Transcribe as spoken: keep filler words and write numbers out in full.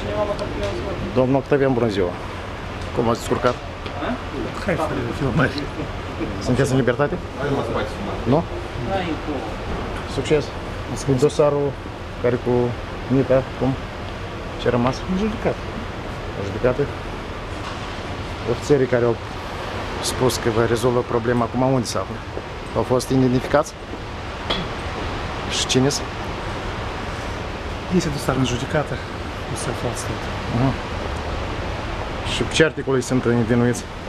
Domnul Octavian, bună ziua! Cum ați descurcat? Hai să filmări. Sunteți în libertate? Nu? Succes! Cu dosarul care cu Nita, cum? Ce a rămas? În judecat. O judecată? Ofițerii care au spus că vă rezolvă problema, acum unde se află? Au fost identificați? Și cine sunt? Este dosar în judecată, nu se află tot. Uh-huh. Și pe ce articole sunt învinuiți?